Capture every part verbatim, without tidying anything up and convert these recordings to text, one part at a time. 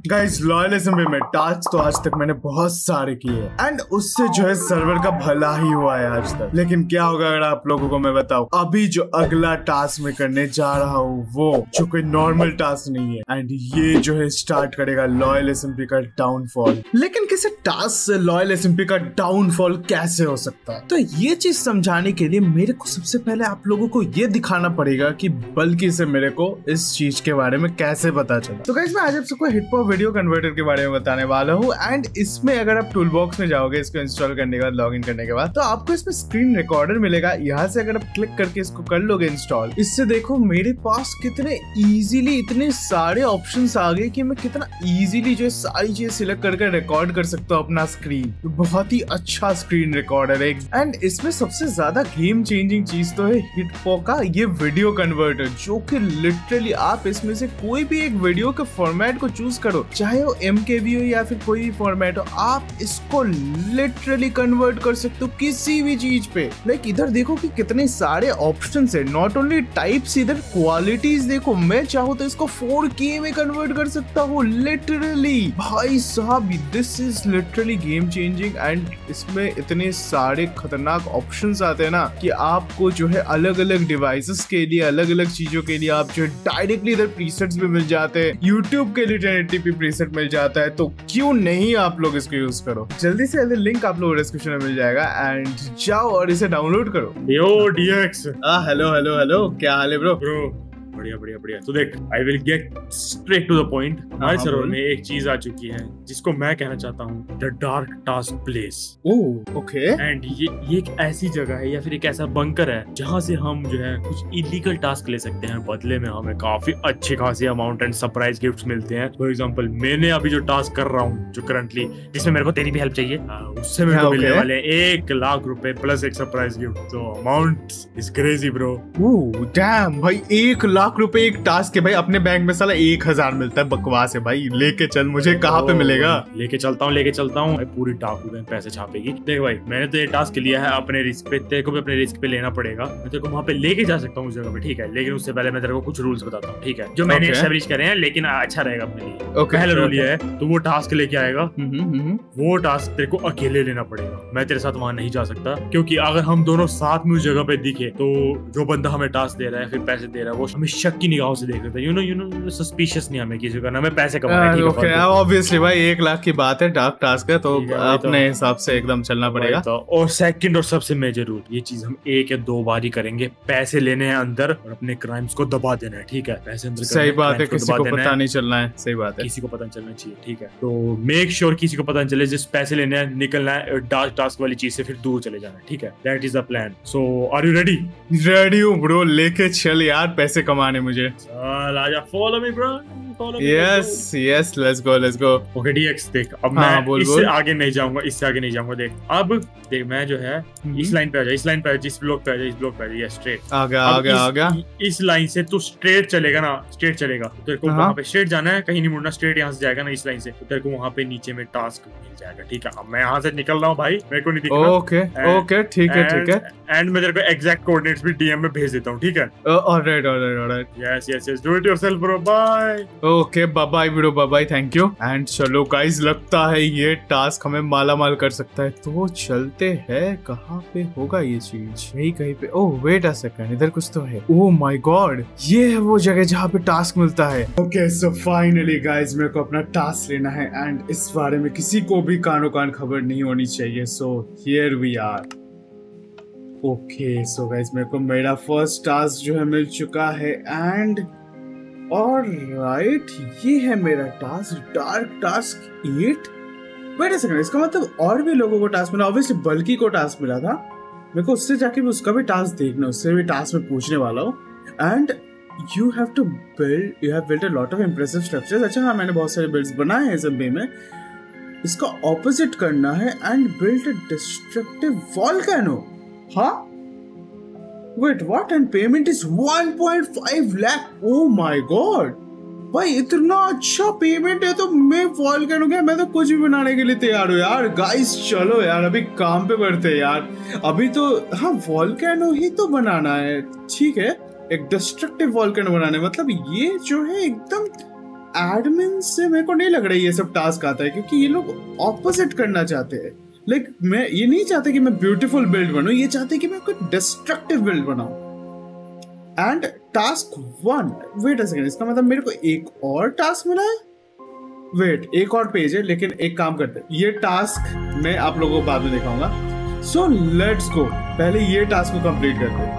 Guys लॉयलिज्म में task तो आज तक मैंने बहुत सारे किए एंड उससे जो है सर्वर का भला ही हुआ है आज तक। लेकिन क्या होगा अगर आप लोगों को मैं बताऊं, अभी जो अगला टास्क मैं करने जा रहा हूँ वो जो कोई नॉर्मल टास्क नहीं है एंड ये जो है स्टार्ट करेगा लॉयल एसएमपी का डाउनफॉल। लेकिन किसी टास्क से लॉयल एसएमपी का डाउनफॉल कैसे हो सकता है, तो ये चीज समझाने के लिए मेरे को सबसे पहले आप लोगों को ये दिखाना पड़ेगा कि बल्कि से मेरे को इस चीज के बारे में कैसे पता चला। तो गाइस मैं आज आप सबको हिटपॉप वीडियो कन्वर्टर के बारे में बताने वाला हूँ एंड इसमें अगर आप टूल बॉक्स में जाओगे इसको इंस्टॉल करने के बाद लॉगिन करने के बाद तो आपको इसमें स्क्रीन रिकॉर्डर मिलेगा। यहाँ से अगर आप क्लिक करके इसको कर लोगे इंस्टॉल, इससे देखो मेरे पास कितने इजीली इतने सारे ऑप्शंस आ गए कि मैं कितना इजीली जो सारी चीज सिलेक्ट करके रिकॉर्ड कर सकता हूँ अपना स्क्रीन। बहुत ही अच्छा स्क्रीन रिकॉर्डर है एंड इसमें सबसे ज्यादा गेम चेंजिंग चीज तो है हिटपॉप का ये वीडियो कन्वर्टर, जो कि लिटरली आप इसमें से कोई भी एक वीडियो के फॉर्मेट को चूज करो, चाहे वो एम के वी हो या फिर कोई भी फॉर्मेट हो, आप इसको लिटरली कन्वर्ट कर सकते हो किसी भी चीज पे। लाइक इधर देखो कि कितने सारे ऑप्शंस है, नॉट ओनली टाइप्स, इधर क्वालिटीज देखो। मैं चाहूँ तो इसको फोर के में कन्वर्ट कर सकता हूँ लिटरली। भाई साहब this is literally game changing and इसमें इतने सारे खतरनाक ऑप्शंस आते हैं ना कि आपको जो है अलग अलग डिवाइसेस के लिए अलग अलग चीजों के लिए आप जो है डायरेक्टली इधर प्रीसेट्स भी मिल जाते हैं। यूट्यूब के लिए टेन एटी पी प्रीसेट मिल जाता है, तो क्यों नहीं आप लोग इसको यूज करो। जल्दी से जल्दी लिंक आप लोग डिस्क्रिप्शन में मिल जाएगा एंड जाओ और इसे डाउनलोड करो। यो डीएक्स, हाँ हेलो हेलो हेलो, क्या हाल है ब्रो? ब्रो बढ़िया बढ़िया बढ़िया। तो देख, I will get straight to the point. हमारे सर्वर में एक चीज आ चुकी है जिसको मैं कहना चाहता हूँ the dark task place. Oh okay. And ये ये एक ऐसी जगह है या फिर एक ऐसा बंकर है जहाँ से हम जो है कुछ इलीगल टास्क ले सकते हैं, बदले में हमें काफी अच्छी खासी अमाउंट एंड सरप्राइज गिफ्ट्स मिलते हैं। फॉर एग्जांपल मैंने अभी जो टास्क कर रहा हूँ जो करंटली जिसमें मेरे को तेरी भी हेल्प चाहिए, उससे मेरे को मिलने वाले एक लाख रुपए प्लस एक सरप्राइज गिफ्ट। तो amount is crazy bro. Oh damn भाई, एक लाख रुपए एक टास्क है भाई। अपने बैंक में साला एक हजार मिलता है, बकवास है भाई। लेके चल, मुझे कहाँ पे मिलेगा? लेके चलता हूँ लेके चलता हूँ पूरी टाकू बैंक पैसे छापेगी। देख भाई, मैंने तो ये टास्क लिया है अपने रिस्क पे, तेरे को भी अपने रिस्क पे लेना पड़ेगा। मैं तेरे को वहाँ पे लेके जा सकता हूँ उस जगह पे, ठीक है, लेकिन उससे पहले मैं तेरे को कुछ रूल्स बताता हूँ, ठीक है, जो मैंने एस्टैब्लिश करे हैं, लेकिन अच्छा रहेगा अपने लिए। पहला रूल ये है, तो वो टास्क लेके आएगा, वो टास्क तेरे को अकेले लेना पड़ेगा। मैं तेरे साथ वहाँ नहीं जा सकता, क्योंकि अगर हम दोनों साथ में उस जगह पे दिखे तो जो बंदा हमें टास्क दे रहा है फिर पैसे दे रहा है वो हमें शक की निगाहों से देख रहा है। You know you know suspicious नहीं हमें किसी का, ना हमें पैसे कमाने हैं। ओके ऑब्वियसली भाई, एक लाख की बात है, डार्क टास्क है, तो अपने हिसाब से एकदम चलना पड़ेगा। तो और सेकंड और सबसे मेजर रूल, ये चीज हम एक या दो बार ही करेंगे। पैसे लेने हैं अंदर और अपने क्राइम्स को दबा देना है, ठीक है। पैसे अंदर, सही बात है, किसी को पता नहीं चलना है। सही बात है, किसी को पता नहीं चलना चाहिए, ठीक है। तो मेक श्योर किसी को पता नहीं चले। जिस पैसे लेने हैं निकलना है डार्क टास्क वाली चीज से फिर दूर चले जाना है, ठीक है। That is the plan. So are you ready? Ready हूँ ब्रो, लेके चल यार, पैसे कमाने मुझे। चल आजा, follow me bro. Yes yes, let's go let's go. Okay DX, देख अब हाँ, मैं बोल, इससे बोल। आगे नहीं जाऊंगा, इससे आगे नहीं जाऊंगा। देख अब देख, मैं जो है इस लाइन पे आ जा, इस लाइन पे आ जा, इस ब्लॉक पे आ जा, इस ब्लॉक पे आ जा, ये स्ट्रेट आ गया आ गया आ गया। इस लाइन से तू स्ट्रेट चलेगा ना, स्ट्रेट चलेगा तो तेरे को वहां पे स्ट्रेट जाना है, कहीं नहीं मुड़ना। स्ट्रेट यहाँ से जाएगा ना इस लाइन से, तो तेरे को वहां पे नीचे में टास्क मिल जाएगा, ठीक है। अब मैं यहाँ से निकल रहा हूँ भाई, मेरे को नहीं दिखना। ओके ओके, ठीक है ठीक है। एंड मैं तेरे को एग्जैक्ट कोऑर्डिनेट्स भी डीएम में भेज देता हूँ, ठीक है। Alright alright alright, yes yes yes, do it yourself bro, bye. Okay bye bye bro, bye bye, thank you. And चलो गाइस, लगता है ये टास्क हमें माला माल कर सकता है, तो चलते हैं। कहाँ पे होगा ये चीज? यही कहीं पे। ओह वेट अ सेकंड, इधर कुछ तो है। ओह माय गॉड, ये है वो जगह जहाँ पे टास्क मिलता है। ओके सो फाइनली गाइस, मेरे को अपना टास्क लेना है एंड इस बारे में किसी को भी कानो कान खबर नहीं होनी चाहिए। So here we are. Okay so guys, मेरे को मेरा फर्स्ट टास्क जो है मिल चुका है एंड ऑलराइट, ये है मेरा task, dark task eight. Wait a second, इसका मतलब और भी लोगों को टास्क मिला। ऑब्वियसली बल्कि को टास्क मिला था, मेरे को उससे जाके भी उसका भी टास्क देखना, उससे भी टास्क में पूछने वाला हूँ। And you have to build, you have built a lot of impressive structures. अच्छा हाँ, मैंने बहुत सारे बिल्ड्स बनाए हैं एसएमपी में। इसका ऑपोजिट करना है and build a destructive volcano. हाँ wait what? And payment is one point five lakh. Oh my god भाई, इतना अच्छा पेमेंट है तो मैं वोल्केनो क्या, मैं तो कुछ भी बनाने के लिए तैयार हूँ यार। गाइस चलो यार, अभी काम पे बढ़ते हैं यार। अभी तो हाँ वोल्केनो ही तो बनाना है, ठीक है। एक डिस्ट्रक्टिव वोल्केनो बनाना है, मतलब ये जो है एकदम एडमिन से मेरे को नहीं लग रहा है ये सब टास्क आता है, क्योंकि ये लोग ऑपोजिट करना चाहते हैं। लाइक मैं ये नहीं चाहते कि मैं ब्यूटीफुल बिल्ड बनूं, ये चाहते कि मैं कोई डिस्ट्रक्टिव बिल्ड बनाऊं। And task one, wait a second, इसका मतलब मेरे को एक और टास्क मिला है। वेट, एक और पेज है, लेकिन एक काम करते हैं, ये टास्क मैं आप लोगों को बाद में दिखाऊंगा। सो लेट्स गो, पहले ये टास्क को कंप्लीट करते हैं।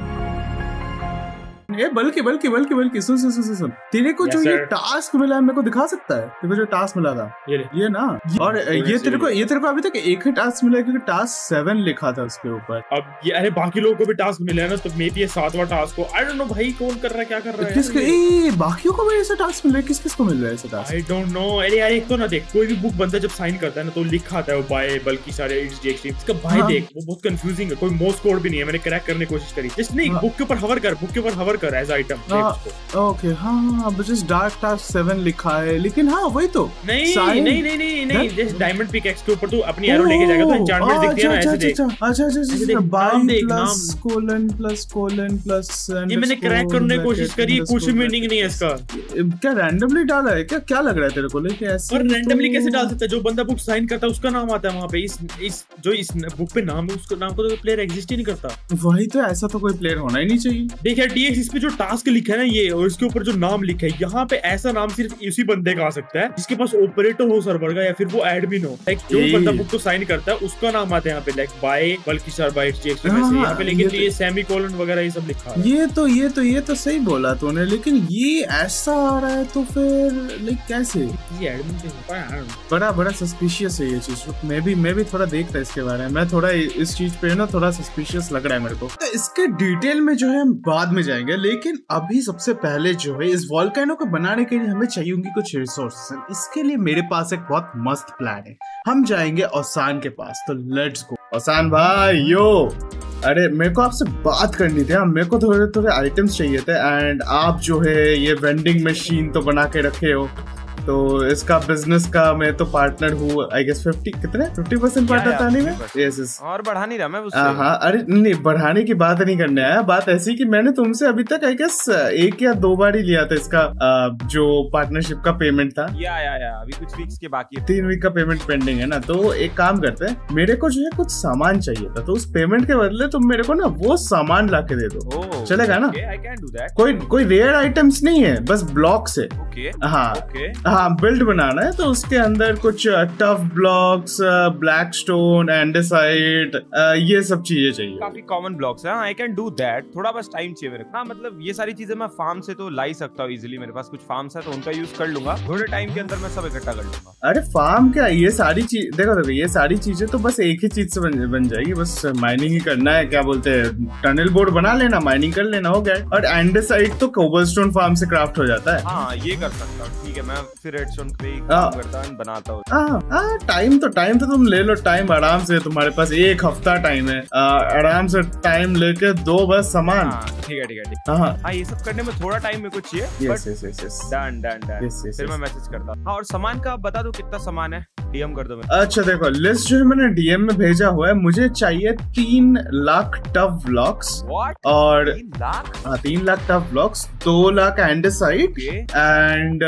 ए, बल्कि बल्कि बल्कि बल्कि सुन सुन सुन सुन, तेरे को yes, जो sir. ये टास्क मिला है मेरे को दिखा सकता है? तेरे को जो टास्क मिला था ये ये ना, और ये तेरे को ये तेरे को अभी तक एक ही टास्क मिला है, क्योंकि टास्क सेवन लिखा था उसके ऊपर। अब ये अरे बाकी लोगों को भी टास्क मिले हैं ना, तो मे बी ये सातवां टास्क हो। आई डोंट नो भाई कौन कर रहा है, क्या कर रहा है। किसके ए, बाकियों को भी ऐसा टास्क मिल रहा है? किस किस को मिल रहा है ऐसा टास्क? I don't know. अरे यार एक तो ना देख, कोई भी बुक बंदा जब साइन करता है ना तो लिखा आता है वो बाय बल्कि सारे इट्स एक्सट्रीम। इसका भाई हाँ। देख वो बहुत कंफ्यूजिंग है, कोई मोर्स कोड भी नहीं है। मैंने क्रैक करने की कोशिश करी, जस्ट नहीं, हाँ। बुक के ऊपर हवर कर, बुक के ऊपर हवर कर एज आइटम। ओके हाँ हाँ, बस डार्क टास्क सेवन लिखा है, लेकिन हाँ वही तो नहीं Sign- नहीं नहीं नहीं नहीं Huh? जैसे डायमंड पिकैक्स के ऊपर तू अपनी एरो लेके जाएगा तो एन्चेंटमेंट दिखती है ना, ऐसे देख। अच्छा अच्छा ऐसे अच्छा, देख, बाई नाम देख, प्लस नाम। कोलन प्लस कोलन प्लस ये मैंने क्रैक करने की कोशिश करी, कुछ मीनिंग नहीं है इसका। क्या रैंडमली डाला है क्या? क्या लग रहा है तेरे को? लेकिन ऐसे और रैंडमली तो- कैसे डाल सकता है? जो बंदा बुक साइन करता है उसका नाम आता है वहाँ पे। इस इस जो इस बुक पे नाम है उसका नाम को तो प्लेयर एग्जिस्ट ही नहीं करता। वही तो, ऐसा तो कोई प्लेयर होना ही नहीं चाहिए। देख यार डीएक्स, इस पे जो टास्क लिखा है ना ये, और इसके ऊपर जो नाम लिखा है, यहाँ पे ऐसा नाम सिर्फ उसी बंदे का आ सकता है जिसके पास ऑपरेटर हो सर्वर का, या फिर वो एडमिन हो। लाइक जो ए। बंदा बुक को साइन करता है उसका नाम आता है यहाँ पे, लाइक बाय बल्कि सर बाय टीएक्स में से यहाँ पे। लेकिन ये ये सेमी कोलन वगैरह ये सब लिखा है। ये तो ये तो ये तो सही बोला तूने, लेकिन ये ऐसा आ रहा है तो फिर लाइक कैसे? ये एडमिन से होता है यार। बड़ा बड़ा सस्पिशियस है ये चीज। मैं भी मैं भी थोड़ा देख रहा इसके बारे में, मैं थोड़ा इस चीज पे ना थोड़ा सस्पिशियस लग रहा है मेरे को। तो इसके डिटेल में जो है हम बाद में जाएंगे, लेकिन अभी सबसे पहले जो है इस वॉल्केनो को बनाने के लिए हमें चाहिए होंगी कुछ रिसोर्सेस। इसके लिए मेरे पास एक बहुत मस्त प्लान है। हम जाएंगे ओसान के पास, तो लेट्स गो। ओसान भाई यो, अरे मेरे को आपसे बात करनी थी। मेरे को थोड़े थोड़े आइटम्स चाहिए थे, एंड आप जो है ये वेंडिंग मशीन तो बना के रखे हो, तो इसका बिजनेस का मैं तो पार्टनर हूँ। आई गेस फिफ्टी कितने फिफ्टी परसेंट पार्टनर था नहीं मैं? Yes yes. और बढ़ा नहीं रहा मैं उससे। हाँ, अरे नहीं, बढ़ाने की बात नहीं करने आया। बात ऐसी कि मैंने तुमसे अभी तक आई गेस एक या दो बार ही लिया था इसका आ, जो पार्टनरशिप का पेमेंट था। या या या अभी कुछ वीक्स के बाकी है। तीन वीक का पेमेंट पेंडिंग है ना, तो एक काम करते हैं, मेरे को जो है कुछ सामान चाहिए था, तो उस पेमेंट के बदले तुम मेरे को ना वो सामान ला के दे दो। ओह, चलेगा ना? okay, I can do that. कोई कोई रेयर आइटम्स नहीं है, बस ब्लॉक्स है। Okay, हाँ okay. हाँ, बिल्ड बनाना है, तो उसके अंदर कुछ tough blocks, black stone, andesite, ये सब चीजें चाहिए। काफी कॉमन ब्लॉक्स है। I can do that. थोड़ा बस टाइम चाहिए मेरे को। हाँ मतलब ये सारी चीजें मैं फार्म से तो ला ही सकता हूँ इजीली। मेरे पास कुछ फार्म्स है तो उनका यूज कर लूंगा। थोड़े टाइम के अंदर मैं सब इकट्ठा कर लूंगा। अरे फार्म क्या, ये सारी चीज देखो देखो ये सारी चीजें तो बस एक ही चीज से बन, बन जाएगी। बस माइनिंग ही करना है, क्या बोलते हैं, टनल बोर्ड बना लेना, माइनिंग कर लेना, हो गया। और एंडेसाइट तो कोबलस्टोन फार्म से क्राफ्ट हो जाता है। हाँ ये कर सकता हूँ। ठीक है, मैं फिर रेडस्टोन पे ही काम करता हूँ, बनाता हूँ। हाँ, टाइम तो टाइम तो तुम ले लो, टाइम आराम से, तुम्हारे पास एक हफ्ता टाइम है। आ, आराम से टाइम लेके दो बस सामान। हाँ ठीक है ठीक है ठीक है। हाँ हाँ ये सब करने में थोड़ा टाइम मेरे को चाहिए। Yes yes yes yes. Done done done. Yes, yes, फिर मैं yes. मैसेज करता हूँ। हाँ और सामान का बता दो कितना सामान है, डीएम कर दो मेरे। अच्छा देखो, लिस्ट जो है मैंने डीएम में भेजा हुआ है। मुझे चाहिए तीन लाख टफ ब्लॉक्स What? और तीन लाख? हाँ, तीन लाख टफ ब्लॉक्स, दो लाख एंडेसाइट Okay. एंड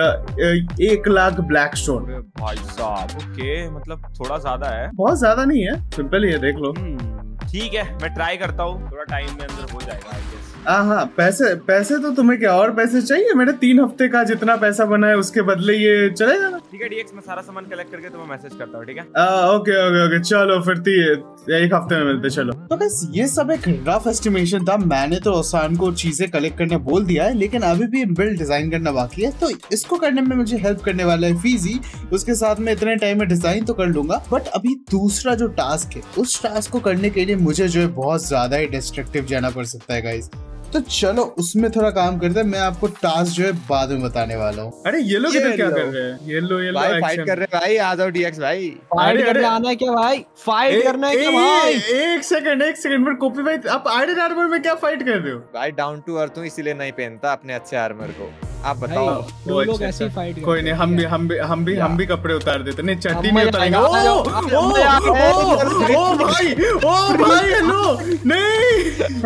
एक लाख ब्लैक स्टोन। अरे भाई साहब, ओके मतलब थोड़ा ज्यादा है। बहुत ज्यादा नहीं है, सिंपल ही है, देख लो। हम्म, ठीक है मैं ट्राई करता हूँ, थोड़ा टाइम में अंदर हो जाएगा आई गेस। हाँ हाँ, पैसे पैसे तो तुम्हें क्या और पैसे चाहिए? मेरे तीन हफ्ते का जितना पैसा बना है उसके बदले ये चलेगा ना? ठीक है डीएक्स, मैं सारा सामान कलेक्ट करके तुम्हें मैसेज करता हूँ। ठीक है आ, ओके ओके ओके, चलो फिर ती, एक हफ्ते में मिलते, चलो। तो बस ये सब एक रफ एस्टिमेशन था। मैंने तो ओसान को चीजें कलेक्ट करने बोल दिया है, लेकिन अभी भी बिल्ड डिजाइन करना बाकी है, तो इसको करने में मुझे हेल्प करने वाला है फीजी। उसके साथ में इतने टाइम में डिजाइन तो कर लूंगा, बट अभी दूसरा जो टास्क है, उस टास्क को करने के लिए मुझे जो है बहुत ज्यादा ही डिस्ट्रक्टिव जाना पड़ सकता है गाइस। तो चलो उसमें थोड़ा काम करते हैं। मैं आपको टास्क जो है बाद में बताने वाला हूँ। अरे ये लोग इधर क्या कर रहे हैं? ये लो ये लो भाई फाइट कर रहे हैं भाई, आ जाओ डीएक्स भाई। फाइट करने आना है क्या भाई? फाइट करना है क्या भाई? एक सेकंड एक सेकंड पर कॉपी भाई, आप आयरन आर्मर में क्या फाइट कर रहे हो? भाई डाउन टू अर्थ हूँ इसीलिए नहीं पहनता अपने अच्छे आर्मर को। आप बताओ। वो लोग अच्छा, ऐसे ही अच्छा। fight कोई करते नहीं, हैं, हम भी ठीक हम भी हम भी हम भी कपड़े उतार देते। नहीं चड्डी हम नहीं मजा उतारेंगे। आएगा, ओ आ जाओ, आ जाओ, मजा आएगा। ओ ओ भाई, ओ भाई, हेलो नहीं।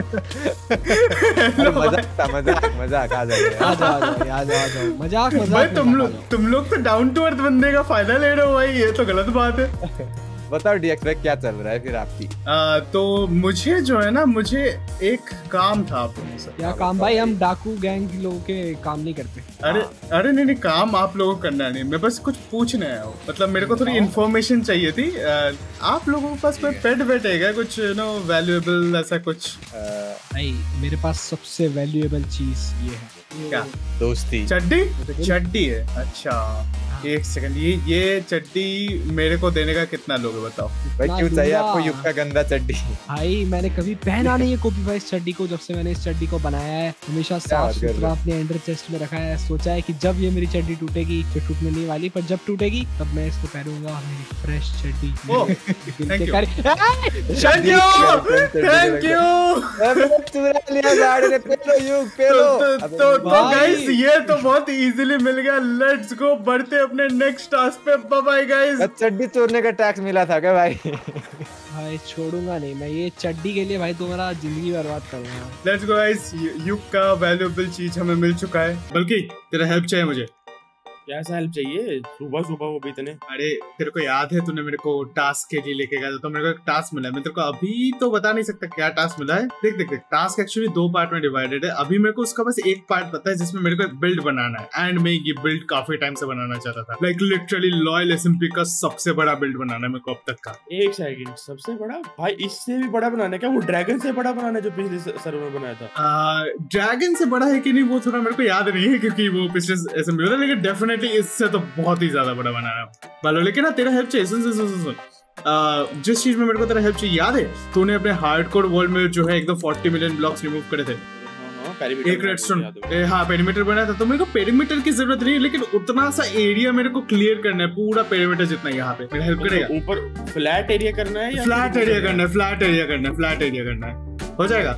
अरे मजाक था, मजाक मजाक आ जाइए। आ जाओ आ जाओ आ जाओ आ जाओ मजाक मजाक भाई तुम मजाक, आ लोग जाओ। तुम लोग तो डाउन टू अर्थ बंदे का फायदा ले रहे हो भाई, ये तो गलत बात है। बताओ डीएक्स भाई क्या चल रहा है फिर आपकी? आ, तो मुझे जो है ना, मुझे एक काम था आप लोगों से। क्या काम भाई? हम डाकू गैंग के लोगों के काम नहीं करते। अरे अरे नहीं नहीं, काम आप लोगों को करना नहीं, मैं बस कुछ पूछने आया हूँ। मतलब मेरे को थोड़ी इन्फॉर्मेशन चाहिए थी। आ, आप लोगों के पास कोई पेट वेट है क्या, कुछ यू नो वैल्यूएबल ऐसा कुछ? भाई मेरे पास सबसे वैल्यूएबल चीज ये है। क्या? दोस्ती। चड्डी? चड्डी है, अच्छा। एक सेकंड, ये ये चड्डी मेरे को देने का कितना लोगे बताओ? भाई क्यों चाहिए दूंगा। आपको युग का गंदा चड्डी? भाई मैंने कभी पहना नहीं है कॉपी भाई इस चड्डी को। जब से मैंने इस चड्डी को बनाया है हमेशा साफ बात कर रहे सुथरा हो? अपने अंडर चेस्ट में रखा है। सोचा है कि जब ये मेरी चड्डी टूटेगी, तो टूटने नहीं वाली, पर जब टूटेगी तब मैं इसको पहनूंगा, मेरी फ्रेश चड्डी। ओह, दिल thank के you. करीब- थैंक यू, थैंक यू। अबे चुरा लिया गाड़ी ने, पेलो युग पेलो। तो तो अबे तो, तो भाई। गाइस ये तो बहुत इजीली मिल गया। लेट्स गो, बढ़ते अपने नेक्स्ट टास्क पे। Bye bye guys. चड्डी चोरने का टैक्स मिला था क्या भाई? भाई छोड़ूंगा नहीं मैं ये चड्डी के लिए भाई, तुम्हारा जिंदगी बर्बाद करूंगा। लेट्स गो गाइस, युग का वैल्यूएबल चीज हमें मिल चुका है। बल्कि तेरा हेल्प चाहिए मुझे। कैसा हेल्प चाहिए सुबह सुबह वो भी इतने? अरे तेरे को याद है, तूने मेरे को टास्क के लिए लेके गया था, तो मेरे को एक टास्क मिला है। मैं तेरे को अभी तो बता नहीं सकता क्या टास्क मिला है। देख देख देख, टास्क एक्चुअली दो पार्ट में डिवाइडेड है। अभी मेरे को उसका बस एक पार्ट पता है, जिसमें मेरे को एक बिल्ड बनाना है। एंड मैं ये बिल्ड काफी टाइम से बनाना चाहता था। लाइक लिटरली लॉयल एसएमपी का सबसे बड़ा बिल्ड बनाना है मेरे को अब तक का। एक सेकंड, सबसे बड़ा भाई? इससे भी बड़ा बनाना है क्या? वो ड्रैगन से बड़ा बनाना है जो पिछले सर्वर में बनाया था? ड्रैगन से बड़ा है कि नहीं वो थोड़ा मेरे को याद नहीं है, क्योंकि वो पिछले एसएमपी में था। लेकिन डेफिनेटली इससे तो बहुत ही ज्यादा बड़ा बनाना है बालो। लेकिन ना तेरा हेल्प चाहिए। सुन सुन सुन सुन Uh, जिस चीज में मेरे को तेरा हेल्प चाहिए, याद है तूने अपने हार्डकोर वर्ल्ड में जो है एकदम चालीस मिलियन ब्लॉक्स रिमूव करे थे। एक रेडस्टोन, हाँ पेरीमीटर बनाया था। तो मेरे को पेरीमीटर की जरूरत नहीं है, लेकिन उतना सा एरिया मेरे को क्लियर करना है, पूरा पेरीमीटर जितना यहाँ पे। मेरा हेल्प करेगा? ऊपर फ्लैट एरिया करना है या फ्लैट एरिया करना है, फ्लैट एरिया करना है, फ्लैट एरिया करना है। हो जाएगा?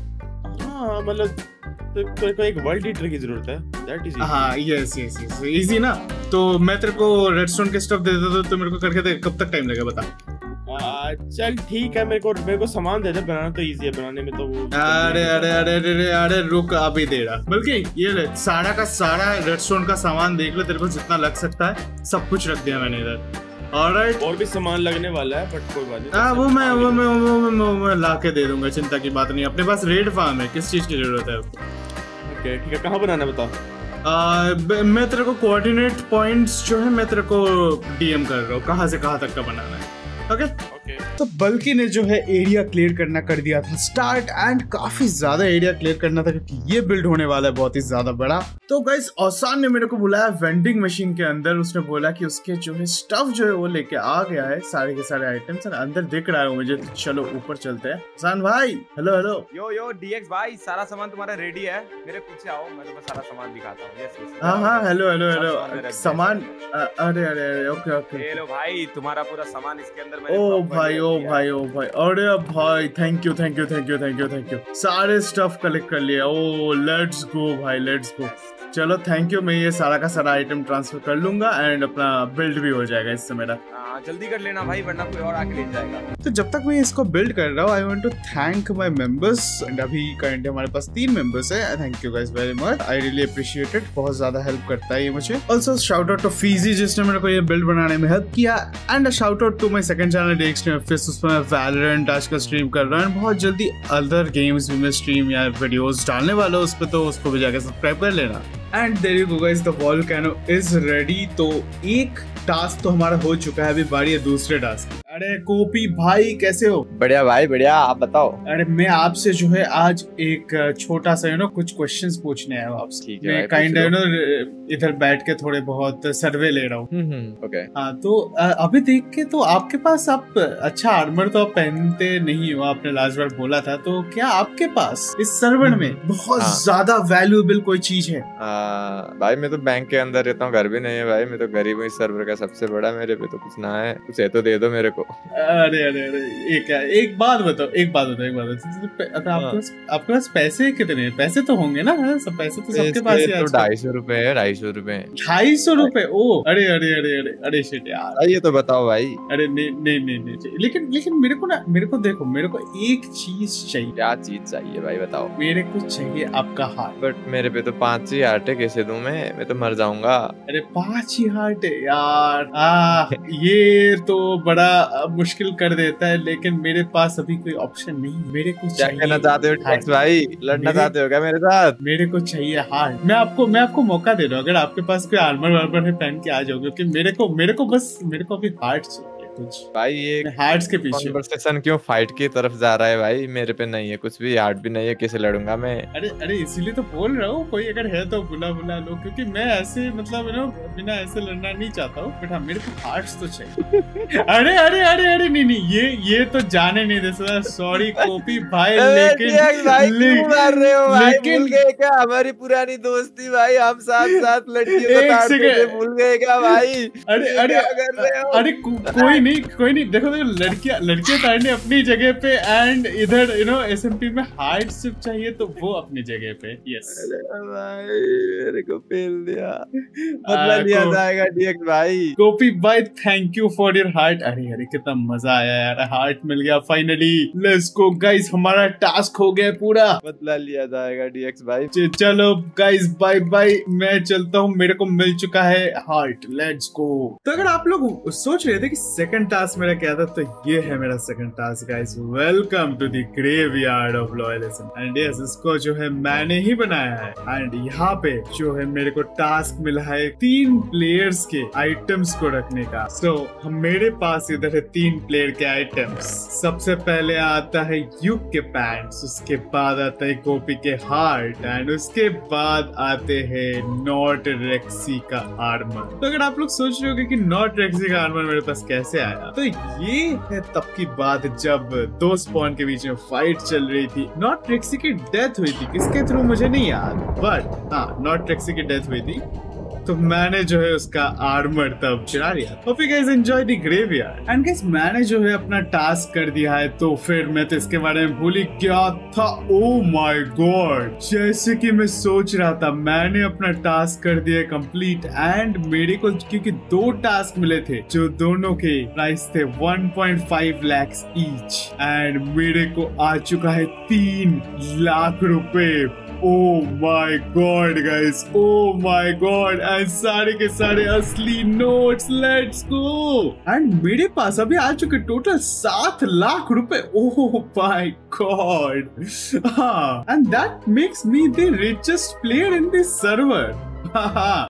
हाँ मतलब तो कोई को एक वर्ल्ड ईटर की जरूरत है। दैट इज हाँ यस यस यस, इजी ना। तो मैं तेरे को रेडस्टोन के स्टफ दे देता, तो मेरे को करके दे। कब तक टाइम लगेगा बता? आ, चल ठीक है, मेरे को मेरे को सामान दे दे, बनाना तो इजी है, बनाने में तो वो। अरे अरे अरे अरे अरे रुक, अभी दे रहा। बल्कि ये ले, सारा का सारा रेडस्टोन का सामान देख ले, तेरे को जितना लग सकता है सब कुछ रख दिया मैंने इधर। ऑलराइट, और भी सामान लगने वाला है, बट कोई बात नहीं। हाँ वो मैं वो मैं वो मैं, वो मैं ला के दे दूंगा, चिंता की बात नहीं। अपने पास रेड फार्म है, किस चीज की जरूरत है? ओके ठीक है, कहाँ बनाना है बता। आ, मैं तेरे को कोऑर्डिनेट पॉइंट्स जो है मैं तेरे को डीएम कर रहा हूँ, कहाँ से कहाँ तक का बनाना है। ओके ओके तो बल्कि ने जो है एरिया क्लियर करना कर दिया था स्टार्ट। एंड काफी ज्यादा एरिया क्लियर करना था, क्योंकि ये बिल्ड होने वाला है बहुत ही ज्यादा बड़ा। तो गाइस औसान ने मेरे को बुलाया वेंडिंग मशीन के अंदर। उसने बोला कि उसके जो है स्टफ जो है वो लेके आ गया है, सारे के सारे आइटम्स अंदर दिख रहा है मुझे। तो चलो ऊपर चलते हैं। औसान भाई hello hello. Yo yo DX भाई, सारा सामान तुम्हारा रेडी है, मेरे पीछे आओ, मैं तुम्हें सारा सामान दिखाता हूँ। Yes yes. हाँ हाँ हेलो हेलो सामान हेलो मेरा सामान। अ- अरे अरे अरे ओके ओके। ये लो भाई, तुम्हारा पूरा सामान इसके अंदर मैंने ओ proper भाई रख ओ दिया है। भाई ओ भाई, अरे भाई thank you thank you thank you thank you thank you. सारे स्टफ कलेक्ट कर लिया। ओ लेट्स गो भाई, लेट्स गो। चलो थैंक यू, मैं ये सारा का सारा आइटम ट्रांसफर कर लूंगा एंड अपना बिल्ड भी हो जाएगा इससे मेरा। हाँ जल्दी कर लेना भाई, वरना कोई और आके ले जाएगा। तो जब तक मैं इसको बिल्ड कर रहा हूँ, I want to thank my members. And अभी करंट हमारे पास तीन मेंबर्स है। Thank you guys very much, I really appreciate it. बहुत ज्यादा हेल्प करता है ये मुझे। Also shout out to Fiji जिसने मेरे को ये बिल्ड बनाने में हेल्प किया। And shout out to my second channel DX, उसमें मैं वैलोरेंट आज का स्ट्रीम कर रहा हूँ। बहुत जल्दी अदर गेम्स भी मैं स्ट्रीम या वीडियोस डालने वाला हूँ उस पर, तो उसको भी जाकर सब्सक्राइब कर लेना। And there you go guys, the volcano is ready. तो एक टास्क तो हमारा हो चुका है, अभी बारी है दूसरे टास्क। अरे कोपी भाई कैसे हो? बढ़िया भाई बढ़िया, आप बताओ। अरे मैं आपसे जो है आज एक छोटा सा यू नो कुछ क्वेश्चंस पूछने आया हूँ आपसे। ठीक है मैं भाई, काइंड पूछ यू नो इधर बैठ के थोड़े बहुत सर्वे ले रहा हूँ। Hmm okay. हाँ तो अ, अभी देख के तो आपके पास, आप अच्छा आर्मर तो आप पहनते नहीं हो, आपने लास्ट बार बोला था। तो क्या आपके पास इस सर्वर में बहुत हाँ। ज्यादा वैल्यूएबल कोई चीज है? आ, भाई मैं तो बैंक के अंदर रहता हूँ, घर भी नहीं है भाई, मैं तो गरीब हूँ इस सर्वर का सबसे बड़ा, मेरे पे तो कुछ ना है, कुछ है तो दे दो मेरे को। अरे अरे अरे एक एक बात बताओ एक बात बताओ एक बात बताओ अगर आपके पास आपके पास पैसे कितने हैं? पैसे तो होंगे ना? सब पैसे तो सबके पास ही है। ढाई सौ रुपए है, ढाई सौ रुपए ढाई सौ रुपए ओ अरे अरे अरे अरे अरे शिट यार। ये तो बताओ भाई। अरे नहीं नहीं नहीं नहीं लेकिन लेकिन मेरे को ना मेरे को देखो मेरे को एक चीज चाहिए। क्या चीज चाहिए भाई बताओ? मेरे को चाहिए आपका हार्ट। बट मेरे पे तो पांच ही हार्ट है, कैसे दूं मैं मैं तो मर जाऊंगा। अरे पांच ही हार्ट है यार। आ, ये तो बड़ा मुश्किल कर देता है, लेकिन मेरे पास अभी कोई ऑप्शन नहीं। मेरे को क्या कहना चाहते हो टैक्स भाई? लड़ना चाहते हो क्या मेरे साथ? मेरे को चाहिए हार्ट। मैं आपको मैं आपको मौका दे रहा हूँ, अगर आपके पास कोई आर्मर वार्मर है पहन के आ जाओगे, क्योंकि मेरे को मेरे को बस मेरे को अभी हार्ट चाहिए कुछ। भाई ये हार्ट्स के पीछे कन्वर्सेशन क्यों फाइट की तरफ जा रहा है भाई? मेरे पे नहीं है कुछ भी, हार्ट भी नहीं है, कैसे लड़ूंगा मैं? अरे अरे इसीलिए तो बोल रहा हूँ, कोई अगर है तो बुला बुला लो, क्योंकि मैं ऐसे मतलब यू नो बिना ऐसे लड़ना नहीं चाहता हूँ। बट हाँ मेरे को हार्ट्स तो चाहिए। अरे अरे अरे अरे नहीं नहीं ये ये तो जाने नहीं दे सकता। सॉरी कॉपी भाई, लेकिन मार रहे हो भाई? भूल गए क्या हमारी पुरानी दोस्ती भाई? हम साथ साथ लड़कियों को ताड़ते थे, भूल गए क्या भाई? अरे अरे अरे कोई नहीं कोई नहीं देखो देखो लड़कियां लड़कियां ताड़ने अपनी जगह पे, एंड इधर यू नो एसएमपी में हार्ट सिर्फ चाहिए तो वो अपनी जगह पे। यस भाई मेरे को फेल दिया, बदला लिया जाएगा डीएक्स भाई। कॉपी भाई thank you for your heart. अरे अरे कितना मजा आया यार, हार्ट मिल गया फाइनली। लेट्स गो गाइस, हमारा टास्क हो गया पूरा, बदला लिया जाएगा डीएक्स भाई। चलो गाइस बाय बाय, मैं चलता हूँ, मेरे को मिल चुका है हार्ट। Let's go. तो अगर आप लोग सोच रहे थे कि सेकंड टास्क मेरा क्या था, तो ये है मेरा second task guys. Welcome to the graveyard of loyalism. And yes इसको जो है मैंने ही बनाया है। एंड यहाँ पे जो है मेरे को टास्क मिला है तीन प्लेयर्स के आइटम्स को रखने का। सो so, हम मेरे पास इधर है तीन प्लेयर के आइटम्स। सबसे पहले आता है युग के पैंट्स, उसके बाद आता है गोपी के हार्ट, एंड उसके बाद आते हैं नॉट रेक्सी का आर्मर। तो अगर आप लोग सोच रहे हो कि नॉट रेक्सी का आर्मर मेरे पास कैसे आया, तो ये है तब की बात जब दो स्पॉन के बीच में फाइट चल रही थी। नॉट रेक्सी की डेथ हुई थी, किसके थ्रू मुझे नहीं याद, बट हाँ नॉट रेक्सी की डेथ हुई थी, तो मैंने जो है उसका आर्मर तब चुरा लिया। Hope you guys enjoy the graveyard. And guys मैंने जो है अपना टास्क कर दिया है, तो फिर मैं तो इसके बारे में भूल ही गया था। ओ माय गॉड, जैसे कि मैं सोच रहा था मैंने अपना टास्क कर दिया कंप्लीट। एंड मेरे को क्योंकि दो टास्क मिले थे जो दोनों के प्राइस थे one point five lakh each, and मेरे को आ चुका है तीन लाख रुपए। Oh my God guys, oh my God, and सारे के सारे असली नोट्स। Let's go. एंड मेरे पास अभी आ चुके टोटल सात लाख रुपए। ओह माय गॉड, हाँ, and that makes me the richest player in this server.